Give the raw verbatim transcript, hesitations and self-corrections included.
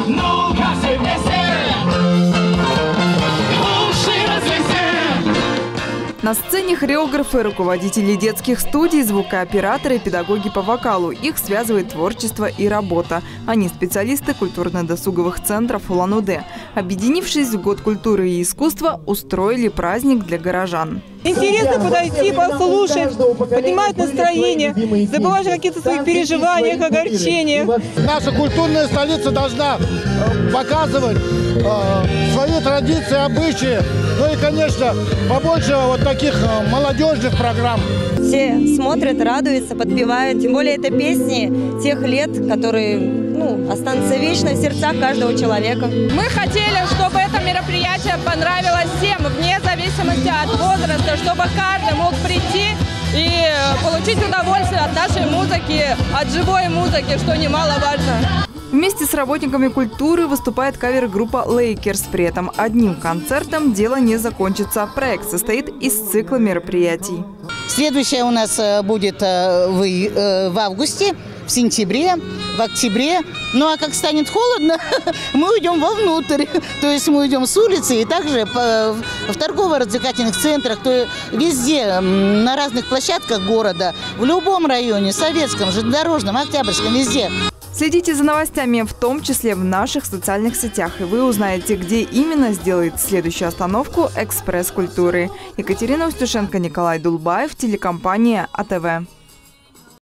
На сцене хореографы, руководители детских студий, звукооператоры и педагоги по вокалу. Их связывает творчество и работа. Они специалисты культурно-досуговых центров Улан-Удэ. Объединившись в Год культуры и искусства, устроили праздник для горожан. Интересно подойти, послушать, поднимать настроение, забывать о каких-то своих переживаниях, огорчениях. Наша культурная столица должна показывать э, свои традиции, обычаи. Ну и, конечно, побольше вот таких э, молодежных программ. Все смотрят, радуются, подпевают. Тем более это песни тех лет, которые ну, останутся вечно в сердцах каждого человека. Мы хотели, чтобы это мероприятие понравилось всем, вне зависимости от возраста, чтобы каждый мог прийти и получить удовольствие от нашей музыки, от живой музыки, что немаловажно. Вместе с работниками культуры выступает кавер-группа «Лейкерс». При этом одним концертом дело не закончится. Проект состоит из цикла мероприятий. Следующее у нас будет в августе, в сентябре, в октябре. Ну а как станет холодно, мы уйдем вовнутрь. То есть мы уйдем с улицы и также в торгово-развлекательных центрах, то везде, на разных площадках города, в любом районе, Советском, Железнодорожном, Октябрьском, везде. Следите за новостями, в том числе в наших социальных сетях, и вы узнаете, где именно сделает следующую остановку «Экспресс культуры». Екатерина Устюшенко, Николай Дулбаев, телекомпания А Тэ Вэ.